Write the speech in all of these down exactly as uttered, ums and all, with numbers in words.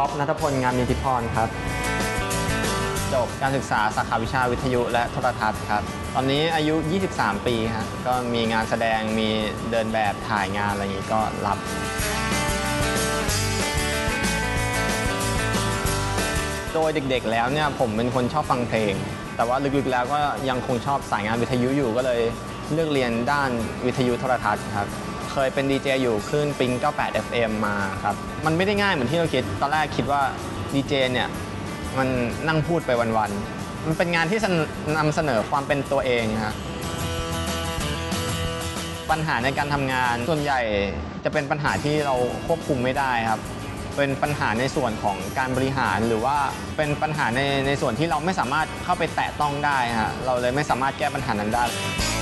ท็อป ณัฐพล งามนิติพรครับจบการศึกษาสาขาวิชาวิทยุและโทรทัศน์ครับตอนนี้อายุยี่สิบสามปีฮะก็มีงานแสดงมีเดินแบบถ่ายงานอะไรอย่างนี้ก็รับโดยเด็กๆแล้วเนี่ยผมเป็นคนชอบฟังเพลงแต่ว่าลึกๆแล้วก็ยังคงชอบสายงานวิทยุอยู่ก็เลยเลือกเรียนด้านวิทยุโทรทัศน์ครับเคยเป็นดีเจอยู่คลื่นปิงเก้าสิบแปด เอฟ เอ็ม มาครับมันไม่ได้ง่ายเหมือนที่เราคิดตอนแรกคิดว่าดีเจเนี่ยมันนั่งพูดไปวันๆมันเป็นงานที่นำเสนอความเป็นตัวเองครับปัญหาในการทำงานส่วนใหญ่จะเป็นปัญหาที่เราควบคุมไม่ได้ครับเป็นปัญหาในส่วนของการบริหารหรือว่าเป็นปัญหาในในส่วนที่เราไม่สามารถเข้าไปแตะต้องได้ฮะเราเลยไม่สามารถแก้ปัญหานั้นได้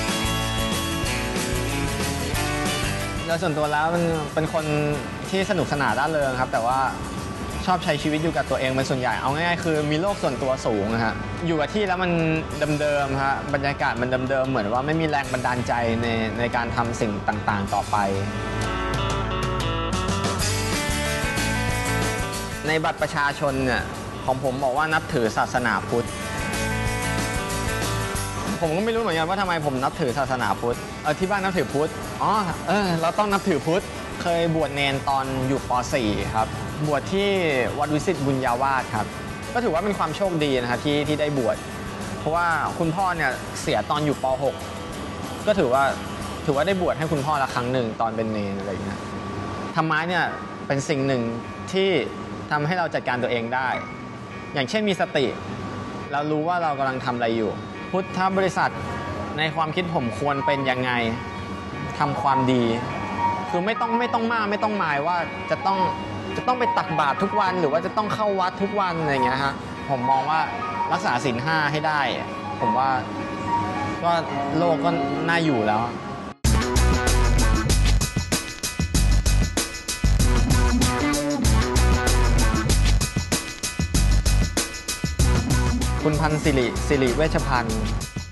โดยส่วนตัวแล้วมันเป็นคนที่สนุกสนานร่าเริงครับแต่ว่าชอบใช้ชีวิตอยู่กับตัวเองเป็นส่วนใหญ่เอาง่ายๆคือมีโลกส่วนตัวสูงนะฮะอยู่กับที่แล้วมันเดิมๆฮะบรรยากาศมันเดิมๆเหมือนว่าไม่มีแรงบันดาลใจในในการทำสิ่งต่างๆต่อไปในบัตรประชาชนเนี่ยของผมบอกว่านับถือศาสนาพุทธผมก็ไม่รู้เหมือนกันว่าทำไมผมนับถือศาสนาพุทธเออที่บ้านนับถือพุทธอ๋อเออเราต้องนับถือพุทธเคยบวชเนนตอนอยู่ป .สี่ ครับบวชที่วัดวิสิตบุญญาวาสครับก็ถือว่าเป็นความโชคดีนะครับที่ที่ได้บวชเพราะว่าคุณพ่อเนี่ยเสียตอนอยู่ป .หก ก็ถือว่าถือว่าได้บวชให้คุณพ่อละครั้งหนึ่งตอนเป็นเนนอะไรอย่างเงี้ยธรรมะเนี่ยเป็นสิ่งหนึ่งที่ทำให้เราจัดการตัวเองได้อย่างเช่นมีสติเรารู้ว่าเรากำลังทำอะไรอยู่พุทธบริษัทในความคิดผมควรเป็นยังไงทำความดีคือไม่ต้องไม่ต้องมากไม่ต้องหมายว่าจะต้องจะต้องไปตักบาตรทุกวันหรือว่าจะต้องเข้าวัดทุกวันอะไรอย่างเงี้ยฮะผมมองว่ารักษาศีลห้าให้ได้ผมว่าก็โลกก็น่าอยู่แล้วคุณพันธ์สิริสิริเวชพันธ์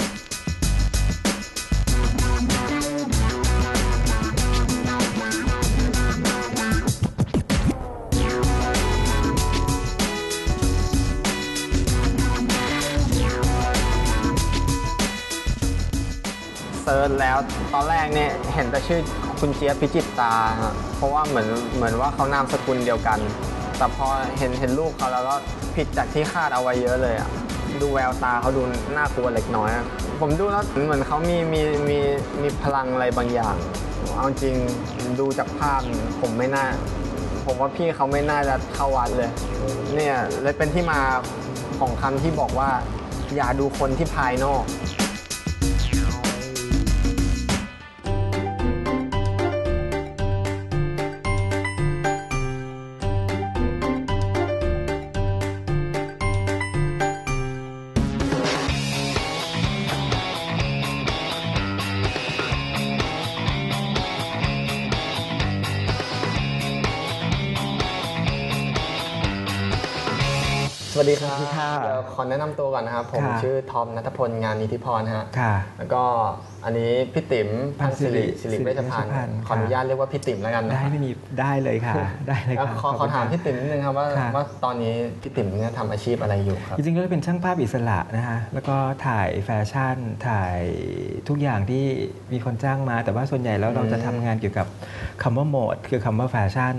เซิร์ชแล้วตอนแรกเนี่ยเห็นแต่ชื่อคุณเจี๊ยบพิจิตตาเพราะว่าเหมือนเหมือนว่าเขานามสกุลเดียวกันแต่พอเห็นเห็นรูปเขาแล้วก็ผิดจากที่คาดเอาไว้เยอะเลยอ่ะดูแววตาเขาดูน่ากลัวเล็กน้อยผมดูแล้วเหมือนเขามีมีมีมีพลังอะไรบางอย่างเอาจริงดูจากภาพผมไม่น่าผมว่าพี่เขาไม่น่าจะเข้าวัดเลยเนี่ยเลยเป็นที่มาของคำที่บอกว่าอย่าดูคนที่ภายนอกสวัสดีครับเดี๋ยวขอแนะนำตัวก่อนนะครับผมชื่อทอม ณัฐพล งามนิติพรฮะแล้วก็อันนี้พี่ติ๋มพันธ์สิริสิริเวชพันธ์ขออนุญาตเรียกว่าพี่ติ๋มแล้วกันนะได้ไม่มีได้เลยค่ะได้เลยครับขอขอถามพี่ติ๋มนิดนึงครับว่าว่าตอนนี้พี่ติ๋มเนี่ยทำอาชีพอะไรอยู่ครับจริงๆก็เป็นช่างภาพอิสระนะฮะแล้วก็ถ่ายแฟชั่นถ่ายทุกอย่างที่มีคนจ้างมาแต่ว่าส่วนใหญ่แล้วเราจะทำงานเกี่ยวกับคำว่าโหมดคือคำว่าแฟชั่น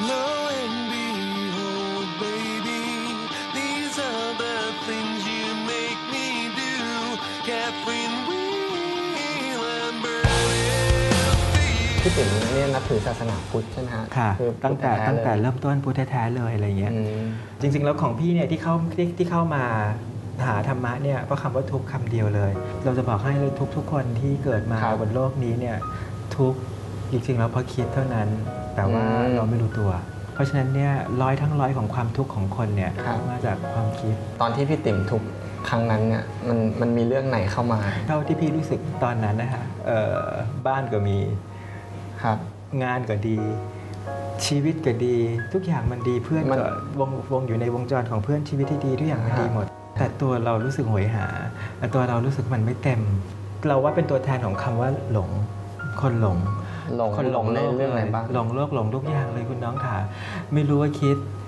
พี่ติ๋มเนี่ยนับถือศาสนาพุทธใช่ไหมฮะค่ะตั้งแต่ตั้งแต่เริ่มต้นพุทธแท้ๆเลยอะไรเงี้ยจริงๆแล้วของพี่เนี่ยที่เข้าที่เข้ามาหาธรรมะเนี่ยเพราะคำว่าทุกคำเดียวเลยเราจะบอกให้เลยทุกทุกคนที่เกิดมาบนโลกนี้เนี่ยทุกจริงๆแล้วเพราะคิดเท่านั้นแต่ว่าเราไม่รู้ตัวเพราะฉะนั้นเนี่ยร้อยทั้งร้อยของความทุกข์ของคนเนี่ยมาจากความคิดตอนที่พี่ติ๋มทุกครั้งนั้นเนี่ยมันมันมีเรื่องไหนเข้ามาเท่าที่พี่รู้สึกตอนนั้นนะฮะบ้านก็มีงานก็ดีชีวิตก็ดีทุกอย่างมันดีเพื่อนก็วงวงอยู่ในวงจรของเพื่อนชีวิตที่ดีทุกอย่างมันดีหมดแต่ตัวเรารู้สึกโหยหาแต่ตัวเรารู้สึกมันไม่เต็มเราว่าเป็นตัวแทนของคำว่าหลงคนหลงคนหลงในเรื่องอะไรบ้างหลงโลกหลงทุกอย่างเลยคุณน้องค่ะไม่รู้ว่าคิด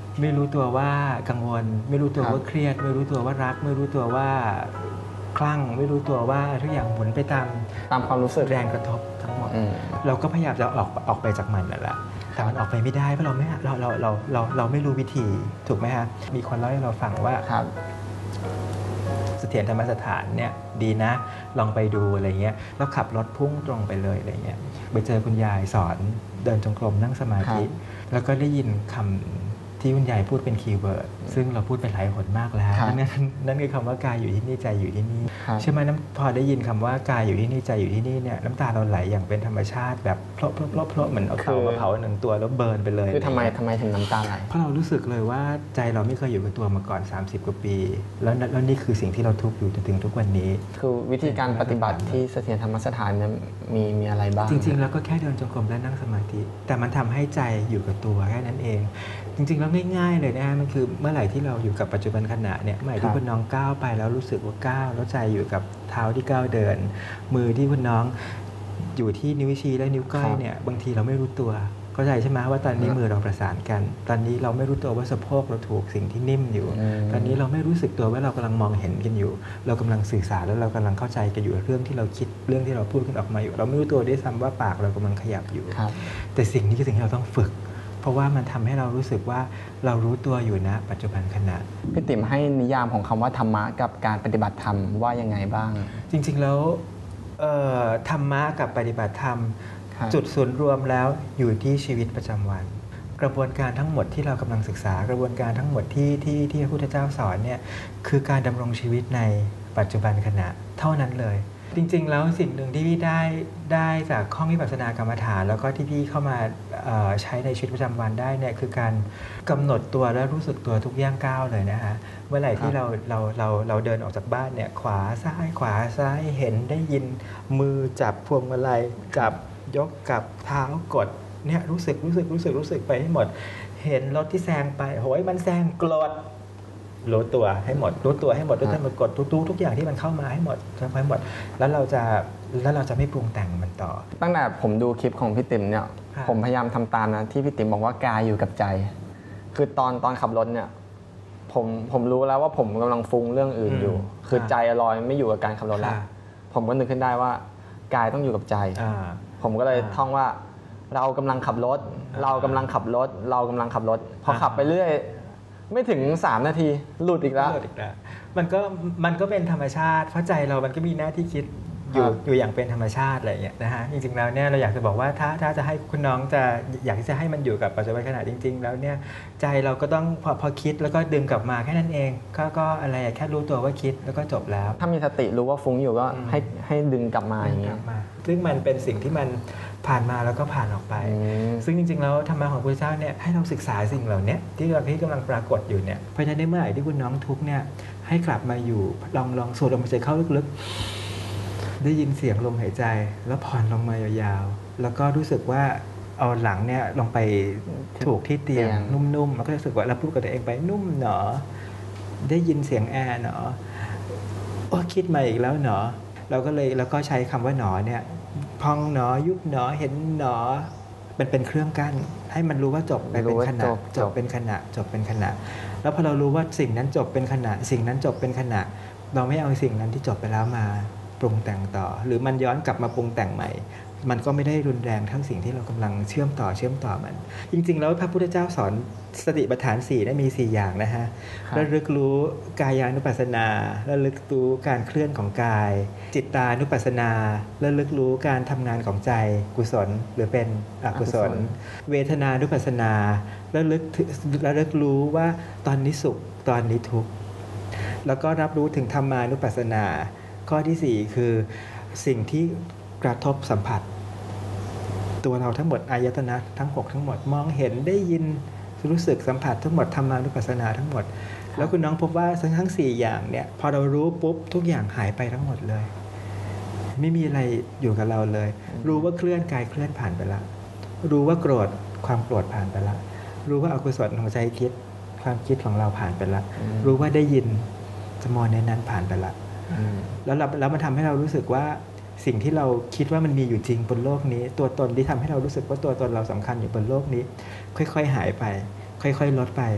ไม่รู้ตัวว่ากังวลไม่รู้ตัวว่าเครียดไม่รู้ตัวว่ารักไม่รู้ตัวว่าคลั่งไม่รู้ตัวว่าทุกอย่างหมุนไปตามตามความรู้สึกแรงกระทบทั้งหมดอืมเราก็พยายามจะออกออกไปจากมันนั่นแหละแต่มันออกไปไม่ได้เพราะเราไม่เราเราเราเราเราไม่รู้วิธีถูกไหมฮะมีคนเล่าให้เราฟังว่าครับเสถียรธรรมสถานเนี่ยดีนะลองไปดูอะไรเงี้ยแล้วขับรถพุ่งตรงไปเลยอะไรเงี้ยไปเจอคุณยายสอนเดินจงกรมนั่งสมาธิครับแล้วก็ได้ยินคำที่คุณยายพูดเป็นคีย์เวิร์ดซึ่งเราพูดไปหลายหนมากแล้วครับนั่นนั่นคือคำว่ากายอยู่ที่นี่ใจอยู่ที่นี่ครับใช่ไหมน้ำพอได้ยินคำว่ากายอยู่ที่นี่ใจอยู่ที่นี่เนี่ยน้ำตาเราไหลอย่างเป็นธรรมชาติแบบเพลาะเพลาะเพลาะเพลาะเหมือนเอาเตามาเผาหนึ่งตัวแล้วเบิร์นไปเลยคือทำไมทำไมถึงน้ำตาไหลเพราะเรารู้สึกเลยว่าใจเราไม่เคยอยู่กับตัวมาก่อน สามสิบ กว่าปี แล้วแล้วนี่คือสิ่งที่เราทุกข์อยู่จนถึงทุกวันนี้คือวิธีการปฏิบัติที่เสถียรธรรมสถานเนี่ยมีมีอะไรบ้างจริงๆ แล้วก็แค่เดินจงกรมและนั่งสมาธิแต่มันทำให้ใจอยู่กับตัวแค่นั้นเอง จริงๆ แล้วง่ายๆเลยนะฮะมันคือเมื่อไหร่ที่เราอยู่กับปัจจุบันขณะเนี่ยเมื่อไหร่ที่คุณน้องก้าวไปแล้วรู้สึกว่าก้าวแล้วใจอยู่กับเท้าที่ก้าวเดิน มือที่คุณน้องอยู่ที่นิ้วชี้และนิ้วก้อยเนี่ยบางทีเราไม่รู้ตัวเข้าใจใช่ไหมว่าตอนนี้มือเราประสานกัน ตอนนี้เราไม่รู้ตัวว่าสะโพกเราถูกสิ่งที่นิ่มอยู่ ตอนนี้เราไม่รู้สึกตัวว่าเรากำลังมองเห็นกันอยู่ เรากำลังสื่อสารแล้วเรากำลังเข้าใจกันอยู่เรื่องที่เราคิดเรื่องที่เราพูดกันออกมาอยู่ เราไม่รู้ตัวด้วยซ้ำว่าปากเรากำลังขยับอยู่ครับแต่สิ่งนี้คือสิ่งที่เราต้องฝึก เพราะว่ามันทำให้เรารู้สึกว่าเรารู้ตัวอยู่นะปัจจุบันขณะพี่ติ๋มให้นิยามของคำว่าธรรมะกับการปฏิบัติธรรมว่ายังไงบ้างจริงๆแล้วเอ่อธรรมะกับปฏิบัติธรรมครับจุดศูนย์รวมแล้วอยู่ที่ชีวิตประจำวัน กระบวนการทั้งหมดที่เรากำลังศึกษากระบวนการทั้งหมดที่ที่ที่พระพุทธเจ้าสอนเนี่ยคือการดำรงชีวิตในปัจจุบันขณะเท่านั้นเลย จริงๆแล้วสิ่งหนึ่งที่พี่ได้ได้จากข้อวิปัสสนากรรมฐาน แล้วก็ที่พี่เข้ามาเอ่อใช้ในชีวิตประจำวันได้เนี่ยคือการกำหนดตัวและรู้สึกตัวทุกย่างก้าวเลยนะฮะเมื่อไหร่ที่เราเราเราเราเดินออกจากบ้านเนี่ยขวาซ้ายขวาซ้ายเห็นได้ยินมือจับพวงมาลัยจับยกกับเท้ากดเนี่ยรู้สึกรู้สึกรู้สึกรู้สึกไปให้หมด เห็นรถที่แซงไปโหยมันแซงกรดรู้ตัวให้หมดรู้ตัวให้หมดด้วยการกดทุกๆทุกอย่างที่มันเข้ามาให้หมดทำให้หมด แล้วเราจะแล้วเราจะไม่ปรุงแต่งมันต่อตั้งแต่ผมดูคลิปของพี่ติ๋มเนี่ยครับผมพยายามทำตามนะที่พี่ติ๋มบอกว่ากายอยู่กับใจ คือตอนตอนขับรถเนี่ยผมผมรู้แล้วว่าผมกำลังฟุ้งเรื่องอื่นอยู่ คือใจลอยไม่อยู่กับการขับรถแล้ว ผมก็นึกขึ้นได้ว่ากายต้องอยู่กับใจอ่าผมก็เลยอ่าท่องว่าเรากำลังขับรถ เรากำลังขับรถ เรากำลังขับรถ พอขับไปเรื่อยไม่ถึงสามนาทีหลุดอีกแล้วเลิศอีกแล้วมันก็มันก็เป็นธรรมชาติเพราะใจเรามันก็มีหน้าที่คิดอยู่ครับอยู่อย่างเป็นธรรมชาติอะไรอย่างเงี้ยนะฮะจริงๆแล้วเนี่ยเราอยากจะบอกว่าถ้าถ้าจะให้คุณน้องจะอยากที่จะให้มันอยู่กับปัจจุบันขณะจริง ๆ แล้วเนี่ยใจเราก็ต้องพอพอคิดแล้วก็ดึงกลับมาแค่นั้นเองก็ก็อะไรอะแค่รู้ตัวว่าคิดแล้วก็จบแล้วถ้ามีสติรู้ว่าฟุ้งอยู่ก็อืมให้ให้ดึงกลับมาอย่างกเงี้ลัยบมาซึ่งมันเป็นสิ่งที่มันผ่านมาแล้วก็ผ่านออกไปอืมซึ่งจริงๆแล้วธรรมะของพระพุทธเจ้าเนี่ยให้เราศึกษาสิ่งเหล่านี้ที่เราที่กำลังปรากฏอยู่เนี่ยเพราะฉะนั้นในเมื่อไหร่ที่คุณน้องทุกข์เนี่ยให้กลับมาอยู่ลองลองสูดลมหายใจเข้าลึกๆ ได้ยินเสียงลมหายใจแล้วผ่อนลงมายาวๆแล้วก็รู้สึกว่าเอาหลังเนี่ยลงไปถูกที่เตียงเตียงนุ่มๆแล้วก็รู้สึกว่าเราพูดกับตัวเองไปนุ่มหนอ ได้ยินเสียงแอร์หนอโอ้คิดมาอีกแล้วหนอ เราก็เลยแล้วก็ใช้คำว่าหนอเนี่ยพองหนอยุบหนอเห็นหนอมันเป็นเครื่องกั้นให้มันรู้ว่าจบไปเป็นขณะรู้ว่าจบจบเป็นขณะจบเป็นขณะ แล้วพอเรารู้ว่าสิ่งนั้นจบเป็นขณะ สิ่งนั้นจบเป็นขณะ เราไม่เอาสิ่งนั้นที่จบไปแล้วมาปรุงแต่งต่อ หรือมันย้อนกลับมาปรุงแต่งใหม่ มันก็ไม่ได้รุนแรงทั้งสิ่งที่เรากำลังเชื่อมต่อเชื่อมต่อมัน จริง ๆ แล้วพระพุทธเจ้าสอนสติปัฏฐานสี่ได้มีสี่อย่างนะฮะครับระลึกรู้กายานุปัสสนาระลึกรู้การเคลื่อนของกาย จิตตานุปัสสนาระลึกรู้การทำงานของใจกุศลหรือเป็นอกุศล เวทนานุปัสสนาระลึกถึงระลึกรู้ว่าตอนนี้สุขตอนนี้ทุกข์แล้วก็รับรู้ถึงธรรมานุปัสสนา ข้อที่สี่คือสิ่งที่กระทบสัมผัส ตัวเราทั้งหมดอายตนะทั้งหกทั้งหมดมองเห็นได้ยินรู้สึกสัมผัสทั้งหมดธรรมานุปัสสนาทั้งหมด แล้วคุณน้องพบว่าทั้งสี่อย่างเนี่ยพอเรารู้ปุ๊บทุกอย่างหายไปทั้งหมดเลย ไม่มีอะไรอยู่กับเราเลย รู้ว่าเคลื่อนกายเคลื่อนผ่านไปละรู้ว่าโกรธความโกรธผ่านไปละรู้ว่าอกุศลของใจคิดความคิดของเราผ่านไปละรู้ว่าได้ยินสมองในนั้นผ่านไปละอืมแล้วเราแล้วมันทำให้เรารู้สึกว่าสิ่งที่เราคิดว่ามันมีอยู่จริงบนโลกนี้ ตัวตนที่ทำให้เรารู้สึกว่าตัวตนเราสำคัญอยู่บนโลกนี้ ค่อยๆหายไป ค่อยๆลดไป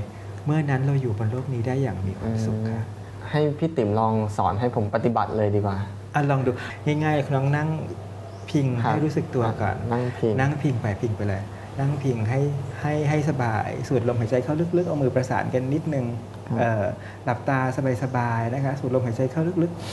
เมื่อนั้นเราอยู่บนโลกนี้ได้อย่างมีความสุขค่ะให้พี่ติ๋มลองสอนให้ผมปฏิบัติเลยดีกว่าอ่ะลองดูง่ายๆคุณน้องนั่งพิงให้รู้สึกตัวก่อนนั่งพิงนั่งพิงไปพิงไปเลยนั่งพิงให้ให้ให้สบายสูดลมหายใจเข้าลึกๆเอามือประสานกันนิดนึงหลับตาสบายๆนะคะสูดลมหายใจเข้าลึก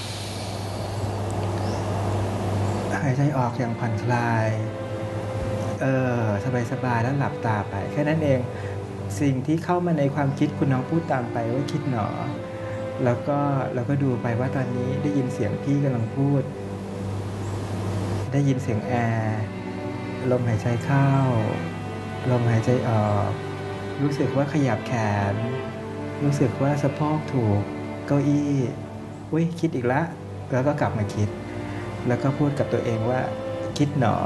ๆหายใจออกอย่างผ่อนคลายเออสบายๆแล้วหลับตาไปแค่นั้นเองสิ่งที่เข้ามาในความคิดคุณน้องพูดตามไปว่าคิดหนอแล้วก็เราก็ดูไปว่าตอนนี้ได้ยินเสียงพี่กำลังพูดได้ยินเสียงแอร์ลมหายใจเข้าลมหายใจออกรู้สึกว่าขยับแขนรู้สึกว่าสะโพกถูกเก้าอี้อุ้ยคิดอีกแล้วแล้วก็กลับมาคิดแล้วก็พูดกับตัวเองว่าคิดหนอ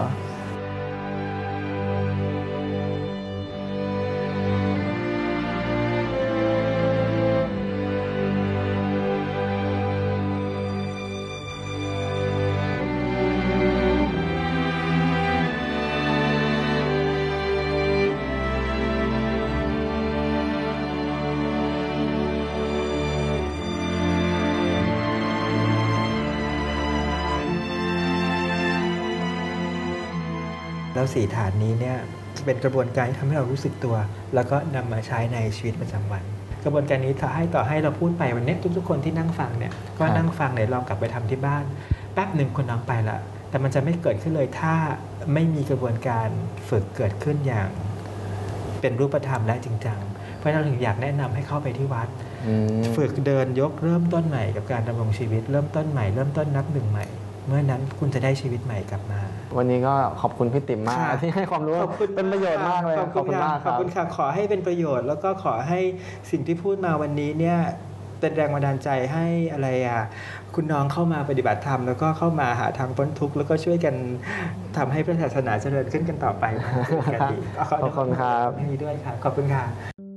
แล้วสี่ฐานนี้เนี่ยเป็นกระบวนการที่ทำให้เรารู้สึกตัวแล้วก็นำมาใช้ในชีวิตประจำวันกระบวนการนี้ถ้าให้ต่อให้เราพูดไปวันนี้ทุกๆคนที่นั่งฟังเนี่ยก็นั่งฟังเนี่ยลองกลับไปทำที่บ้านแป๊บหนึ่งคนน้องไปละแต่มันจะไม่เกิดขึ้นเลยถ้าไม่มีกระบวนการฝึกเกิดขึ้นอย่างเป็นรูปธรรมและจริงจังเพราะฉะนั้นเราถึงอยากแนะนำให้เข้าไปที่วัดฝึกเดินยกเริ่มต้นใหม่กับการดำรงชีวิตเริ่มต้นใหม่เริ่มต้นนับหนึ่งใหม่เมื่อนั้นคุณจะได้ชีวิตใหม่กลับมาวันนี้ก็ขอบคุณพี่ติ๋มมากที่ให้ความรู้เป็นประโยชน์มากเลยขอบคุณมากขอบคุณค่ะขอให้เป็นประโยชน์แล้วก็ขอให้สิ่งที่พูดมาวันนี้เนี่ยเป็นแรงบันดาลใจให้อะไรอ่ะคุณน้องเข้ามาปฏิบัติธรรมแล้วก็เข้ามาหาทางพ้นทุกข์แล้วก็ช่วยกันทำให้พระศาสนาเจริญขึ้นกันต่อไปขอบคุณครับนี่ด้วยค่ะขอบคุณค่ะ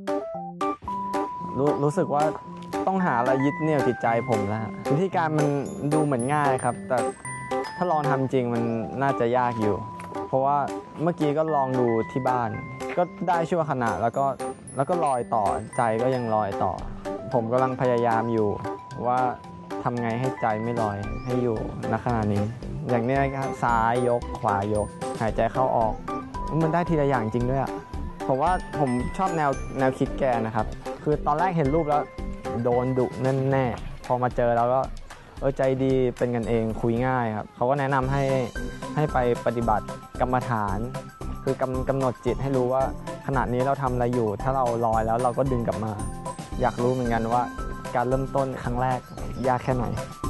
รู้รู้สึกว่าต้องหาอะไรยึดเหนี่ยวจิตใจผมแล้ววิธีการมันดูเหมือนง่ายครับแต่ถ้าลองทำจริงมันน่าจะยากอยู่เพราะว่าเมื่อกี้ก็ลองดูที่บ้านก็ได้ชั่วขณะแล้วก็แล้วก็ลอยต่อใจก็ยังลอยต่อผมกำลังพยายามอยู่ว่าทำไงให้ใจไม่ลอยให้อยู่ณขณะนี้อย่างนี้ครับซ้ายยกขวายกหายใจเข้าออกมันได้ทีละอย่างจริงด้วยอ่ะผมว่าผมชอบแนวแนวคิดแกนะครับคือตอนแรกเห็นรูปแล้วโดนดุแน่ๆพอมาเจอแล้วก็เออใจดีเป็นกันเองคุยง่ายครับเขาก็แนะนำให้ให้ไปปฏิบัติกรรมฐานคือกำกำหนดจิตให้รู้ว่าขณะนี้เราทำอะไรอยู่ถ้าเราลอยแล้วเราก็ดึงกลับมาอยากรู้เหมือนกันว่าการเริ่มต้นครั้งแรกยากแค่ไหน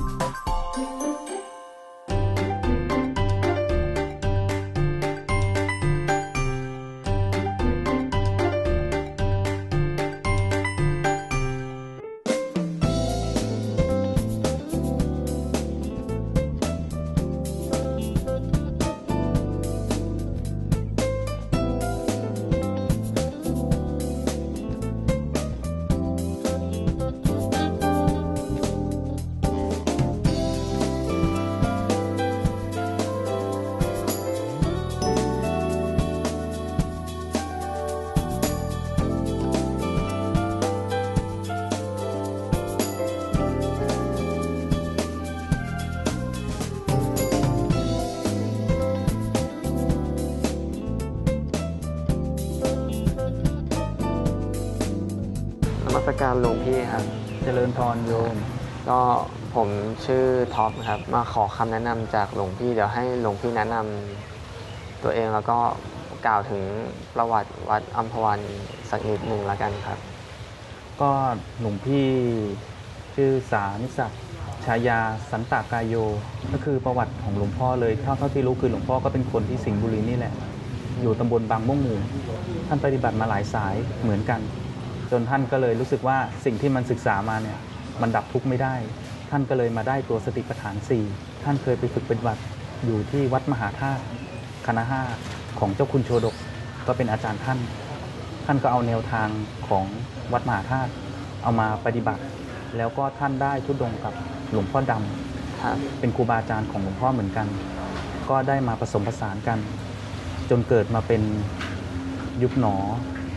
นมัสการหลวงพี่ครับเจริญพรโยมก็ผมชื่อท็อปครับมาขอคำแนะนำจากหลวงพี่เดี๋ยวให้หลวงพี่แนะนำตัวเองแล้วก็กล่าวถึงประวัติวัดอัมพวันสักนิดหนึ่งแล้วกันครับก็หลวงพี่ชื่อสานิศักดิ์ฉายาสันตากายโยก็คือประวัติของหลวงพ่อเลยเท่าเท่าที่รู้คือหลวงพ่อก็เป็นคนที่สิงห์บุรีนี่แหละอยู่ตำบลบางม่วงหมู่ท่านปฏิบัติมาหลายสายเหมือนกันจนท่านก็เลยรู้สึกว่าสิ่งที่มันศึกษามาเนี่ยมันดับทุกข์ไม่ได้ท่านก็เลยมาได้ตัวสติปัฏฐานสี่ท่านเคยไปฝึกปฏิบัติอยู่ที่วัดมหาธาตุคณะห้าของเจ้าคุณโชดกก็เป็นอาจารย์ท่านท่านก็เอาแนวทางของวัดมหาธาตุเอามาปฏิบัติแล้วก็ท่านได้ทุดงกับหลวงพ่อดำเป็นครูบาอาจารย์ของหลวงพ่อเหมือนกันก็ได้มาผสมผสานกันจนเกิดมาเป็นยุบหนอ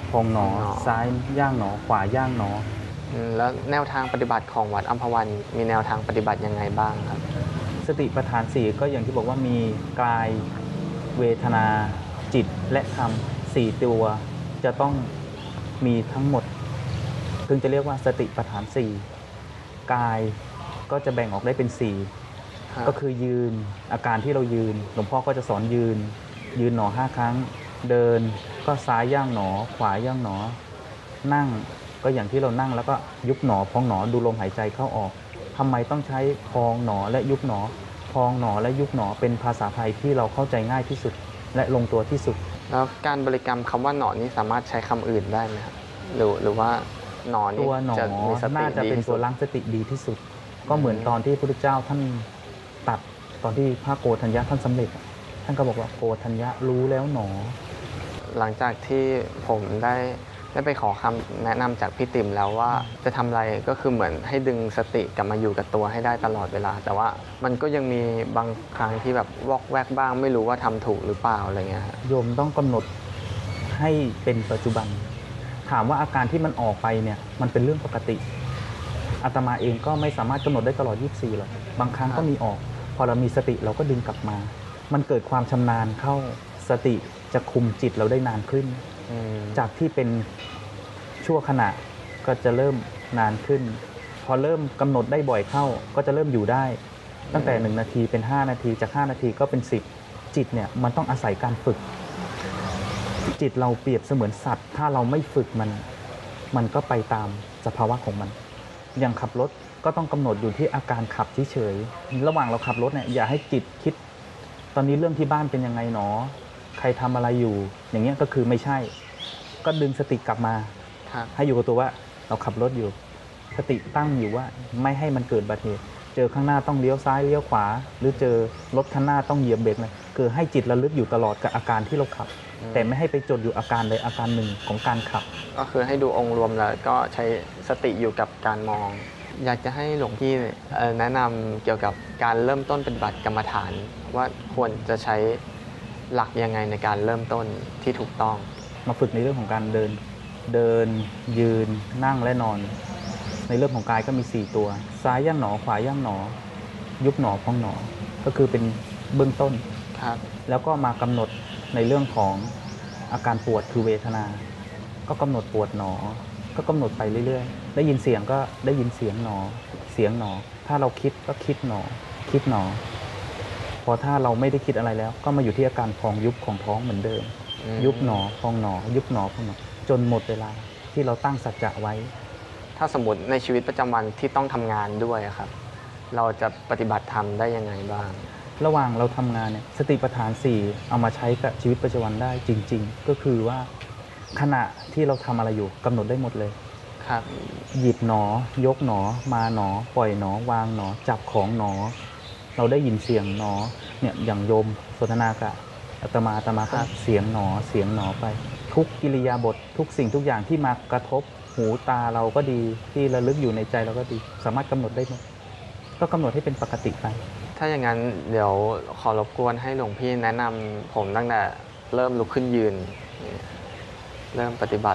พองหนอหนอซ้ายย่างหนอ ขวาย่างหนออืมแล้วแนวทางปฏิบัติของวัดอัมพวันมีแนวทางปฏิบัติยังไงบ้างครับสติปัฏฐานสี่ก็อย่างที่บอกว่ามีกายเวทนาจิตและธรรมสี่ตัวจะต้องมีทั้งหมดถึงจะเรียกว่าสติปัฏฐานสี่กายก็จะแบ่งออกได้เป็นสี่ครับก็คือยืนอาการที่เรายืนหลวงพ่อก็จะสอนยืน ยืนหนอห้าครั้ง เดินก็ซ้ายย่างหนอ ขวาย่างหนอ นั่งก็อย่างที่เรานั่งแล้วก็ยุบหนอพองหนอดูลมหายใจเข้าออกทำไมต้องใช้พองหนอและยุบหนอ พองหนอและยุบหนอเป็นภาษาไทยที่เราเข้าใจง่ายที่สุด และลงตัวที่สุดแล้วการบริกรรมคำว่าหนอนนี้สามารถใช้คำอื่นได้ไหมครับหรือหรือว่าหนอนนี่ตัวหนอจะมีสติน่าจะดีเป็นที่ตัสุวดล้างสติดีที่สุด ก็เหมือนตอนที่พระพุทธเจ้าท่านตัดตอนที่พระโกฏัญญะท่านสำเร็จ ท่านก็บอกว่าโกฏัญญะรู้แล้วหนอหลังจากที่ผมได้ได้ไปขอคำแนะนำจากพี่ติ๋มแล้วว่าจะทำอะไรก็คือเหมือนให้ดึงสติกลับมาอยู่กับตัวให้ได้ตลอดเวลา แต่ว่ามันก็ยังมีบางครั้งที่แบบวอกแวกบ้างไม่รู้ว่าทำถูกหรือเปล่าอะไรเงี้ยครับโยมต้องกำหนดให้เป็นปัจจุบัน ถามว่าอาการที่มันออกไปเนี่ยมันเป็นเรื่องปกติอาตมาเองก็ไม่สามารถกำหนดได้ตลอดยี่สิบสี่หรอกบางครั้งก็มีออก พอเรามีสติเราก็ดึงกลับมา มันเกิดความชำนาญเข้าสติจะคุมจิตเราได้นานขึ้นอืมจากที่เป็นชั่วขณะก็จะเริ่มนานขึ้น พอเริ่มกำหนดได้บ่อยเข้าก็จะเริ่มอยู่ได้ ตั้งแต่หนึ่งนาทีเป็นห้านาทีจากห้านาทีก็เป็นสิบจิตเนี่ยมันต้องอาศัยการฝึก จิตเราเปรียบเสมือนสัตว์ ถ้าเราไม่ฝึกมันมันก็ไปตามสภาวะของมัน อย่างขับรถก็ต้องกำหนดอยู่ที่อาการขับเฉยๆระหว่างเราขับรถเนี่ยอย่าให้จิตคิด ตอนนี้เรื่องที่บ้านเป็นยังไงหนอ ใครทำอะไรอยู่ อย่างเงี้ยก็คือไม่ใช่ ก็ดึงสติกลับมาครับให้อยู่กับตัวว่าเราขับรถอยู่ สติตั้งอยู่ว่าไม่ให้มันเกิดอุบัติเหตุเจอข้างหน้าต้องเลี้ยวซ้ายเลี้ยวขวา หรือเจอรถข้างหน้าต้องเหยียบเบรกเลยคือให้จิตระลึกอยู่ตลอดกับอาการที่เราขับ แต่ไม่ให้ไปจดอยู่อาการใดอาการหนึ่งของการขับก็คือให้ดูองค์รวมแล้วก็ใช้สติอยู่กับการมอง อยากจะให้หลวงพี่เอ่อแนะนำเกี่ยวกับการเริ่มต้นปฏิบัติกรรมฐาน ว่าควรจะใช้หลักยังไงในการเริ่มต้นที่ถูกต้องมาฝึกในเรื่องของการเดิน เดิน ยืน นั่งและนอน ในเรื่องของกายก็มีสี่ตัว ซ้ายย่างหนอ ขวาย่างหนอ ยุบหนอพองหนอ ก็คือเป็นเบื้องต้นครับแล้วก็มากำหนดในเรื่องของอาการปวดคือเวทนา ก็กำหนดปวดหนอ ก็กำหนดไปเรื่อยๆ ได้ยินเสียงก็ได้ยินเสียงหนอ เสียงหนอ ถ้าเราคิดก็คิดหนอ คิดหนอ พอถ้าเราไม่ได้คิดอะไรแล้ว ก็มาอยู่ที่อาการพองยุบของท้องเหมือนเดิมอืมยุบหนอพองหนอ ยุบหนอพองหนอ จนหมดเวลาที่เราตั้งสัจจะไว้ถ้าสมมติในชีวิตประจำวันที่ต้องทำงานด้วยอะครับ เราจะปฏิบัติธรรมได้ยังไงบ้างระหว่างเราทำงานเนี่ยสติปัฏฐานสี่เอามาใช้กับชีวิตประจำวันได้จริง ๆ ก็คือว่าขณะที่เราทำอะไรอยู่กำหนดได้หมดเลยครับหยิบหนอ ยกหนอ มาหนอ ปล่อยหนอ วางหนอ จับของหนอ เราได้ยินเสียงหนอเนี่ยอย่างโยมสนทนากับอาตมาอาตมาก็เสียงหนอเสียงหนอไป ทุกกิริยาบททุกสิ่งทุกอย่างที่มากระทบหูตาเราก็ดีที่ระลึกอยู่ในใจเราก็ดี สามารถกำหนดได้หมดก็กำหนดให้เป็นปกติไปถ้าอย่างนั้นเดี๋ยวขอรบกวนให้หลวงพี่แนะนำผมตั้งแต่เริ่มลุกขึ้นยืน เริ่มปฏิบัติ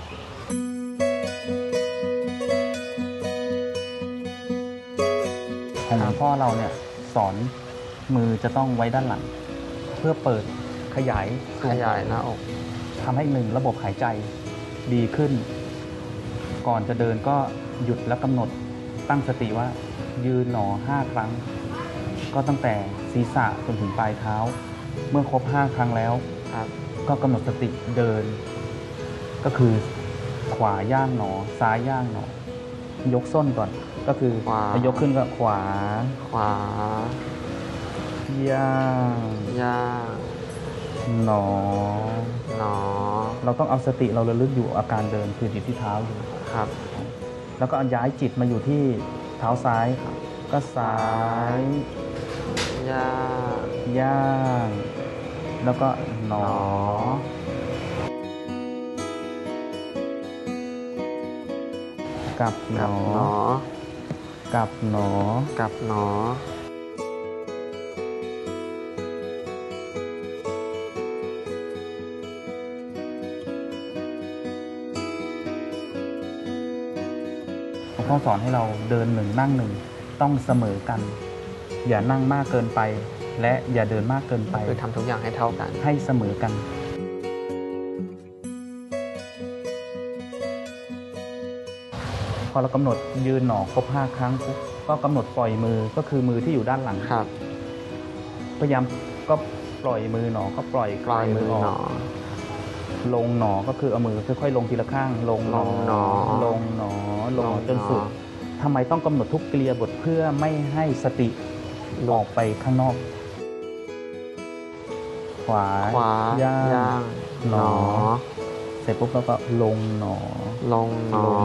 ของหลวงพ่อเราเนี่ยสอนมือจะต้องไว้ด้านหลัง เพื่อเปิดขยายขยายหน้าอกทำให้หนึ่งระบบหายใจดีขึ้น ก่อนจะเดินก็หยุดและกำหนดตั้งสติว่ายืนหนอห้าครั้ง ก็ตั้งแต่ศีรษะจนถึงปลายเท้า เมื่อครบห้าครั้งแล้วครับก็กำหนดสติเดิน ก็คือขวาย่างหนอ ซ้ายย่างหนอ ยกส้นก่อนก็คือขวายกขึ้นก็ขวาขวาย่างย่างหนอหนอเราต้องเอาสติเราระลึกอยู่อาการเดินคืออยู่ที่เท้าอยู่ครับแล้วก็ย้ายจิตมาอยู่ที่เท้าซ้าย ก็ซ้ายย่างย่าง แล้วก็หนอ กับหนกับอหนอกับหนอกับหนอวงพ่อสอนให้เราเดินหนึ่งนั่งหนึ่งต้องเสมอกัน อย่านั่งมากเกินไป และอย่าเดินมากเกินไปคือทำทุกอย่างให้เท่ากันให้เสมอกันพอเรากำหนดยืนหนอครบห้าครั้งปุ๊บก็กำหนดปล่อยมือก็คือมือที่อยู่ด้านหลังครับพยายามก็ปล่อยมือหนอก็ปล่อยปล่อยมือหนอลงหนอก็คือเอามือค่อยๆลงทีละข้างลงหนอลงหนอลงจนสุดทำไมต้องกำหนดทุกกิริยาบทเพื่อไม่ให้สติออกไปข้างนอกขวาขวาย่างหนอเสร็จปุ๊บแล้วก็ลงหนอลงหนอ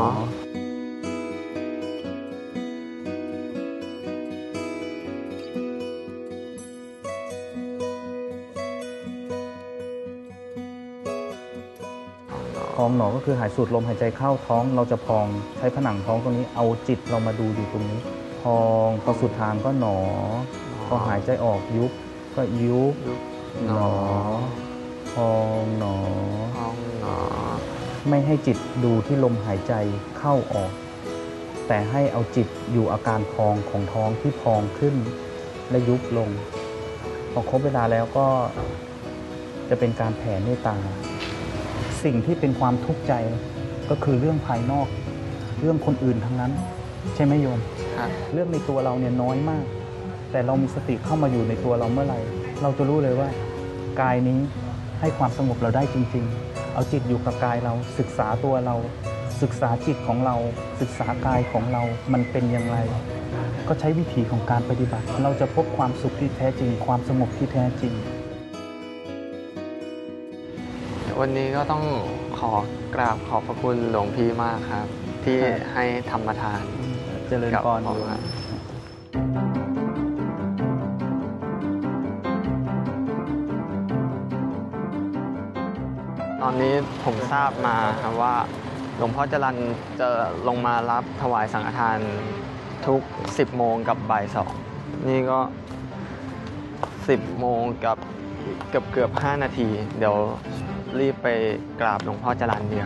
พองหนอก็คือหายสูดลมหายใจเข้าท้องเราจะพองใช้ผนังท้องตรงนี้เอาจิตเรามาดูอยู่ตรงนี้พองพอสุดทางก็หนอพอหายใจออกยุบก็ยุบหนอพองหนอพองหนอไม่ให้จิตดูที่ลมหายใจเข้าออกแต่ให้เอาจิตอยู่อาการพองของท้องที่พองขึ้นและยุบลงพอครบเวลาแล้วก็จะเป็นการแผ่เมตตาสิ่งที่เป็นความทุกข์ใจก็คือเรื่องภายนอกเรื่องคนอื่นทั้งนั้นใช่ไหมโยมเรื่องในตัวเราเนี่ยน้อยมากแต่เรามีสติเข้ามาอยู่ในตัวเราเมื่อไหร่เราจะรู้เลยว่ากายนี้ให้ความสงบเราได้จริงๆเอาจิตอยู่กับกายเราศึกษาตัวเราศึกษาจิตของเราศึกษากายของเรามันเป็นอย่างไรก็ใช้วิธีของการปฏิบัติเราจะพบความสุขที่แท้จริงความสงบที่แท้จริงวันนี้ก็ต้องขอกราบขอบพระคุณหลวงพี่มากครับที่ให้ธรรมทานเจริญพรครับตอนนี้ผมทราบมาครับว่าหลวงพ่อจรัญจะลงมารับถวายสังฆทานทุกสิบโมงกับบ่ายสองนี่ก็สิบโมงกับเกือบเกือบห้านาทีเดี๋ยวรีบไปกราบหลวงพ่อจรัญเดียว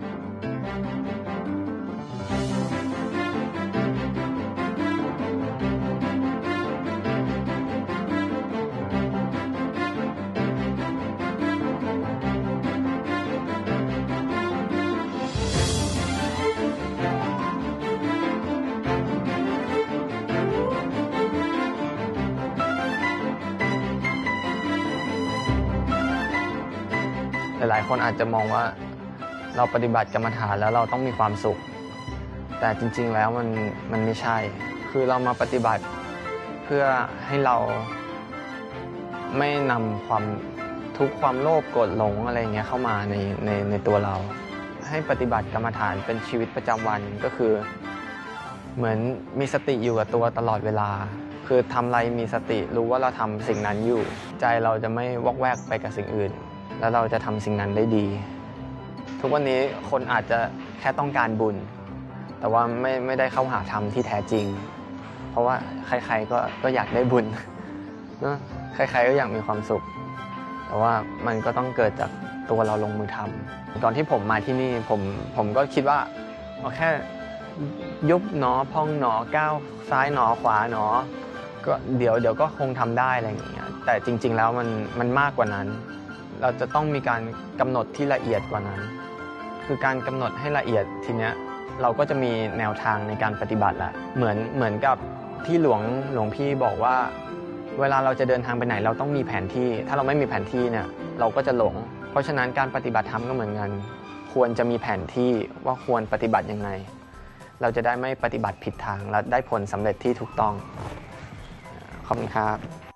หลายๆคนอาจจะมองว่าเราปฏิบัติกรรมฐานแล้วเราต้องมีความสุขแต่จริงๆแล้วมันมันไม่ใช่คือเรามาปฏิบัติเพื่อให้เราไม่นำความทุกข์ความโลภโกรธหลงอะไรเงี้ยเข้ามาในในในตัวเราให้ปฏิบัติกรรมฐานเป็นชีวิตประจำวันก็คือเหมือนมีสติอยู่กับตัวตลอดเวลาคือทำอะไรมีสติรู้ว่าเราทำสิ่งนั้นอยู่ใจเราจะไม่วอกแวกไปกับสิ่งอื่นแล้วเราจะทำสิ่งนั้นได้ดีทุกวันนี้คนอาจจะแค่ต้องการบุญแต่ว่าไม่ไม่ได้เข้าหาธรรมที่แท้จริงเพราะว่าใครๆก็ก็อยากได้บุญนะใครๆก็อยากมีความสุขแต่ว่ามันก็ต้องเกิดจากตัวเราลงมือทำตอนที่ผมมาที่นี่ผมผมก็คิดว่าเอาแค่ยุบหนอพองหนอก้าวซ้ายหนอขวาหนอก็เดี๋ยวเดี๋ยวก็คงทำได้อะไรอย่างเงี้ยแต่จริงๆแล้วมันมันมากกว่านั้นเราจะต้องมีการกำหนดที่ละเอียดกว่านั้นคือการกำหนดให้ละเอียดทีเนี้ยเราก็จะมีแนวทางในการปฏิบัติละเหมือนเหมือนกับที่หลวงหลวงพี่บอกว่าเวลาเราจะเดินทางไปไหนเราต้องมีแผนที่ถ้าเราไม่มีแผนที่เนี่ยเราก็จะหลงเพราะฉะนั้นการปฏิบัติธรรมก็เหมือนกันควรจะมีแผนที่ว่าควรปฏิบัติยังไงเราจะได้ไม่ปฏิบัติผิดทางและได้ผลสำเร็จที่ถูกต้องขอบคุณครับ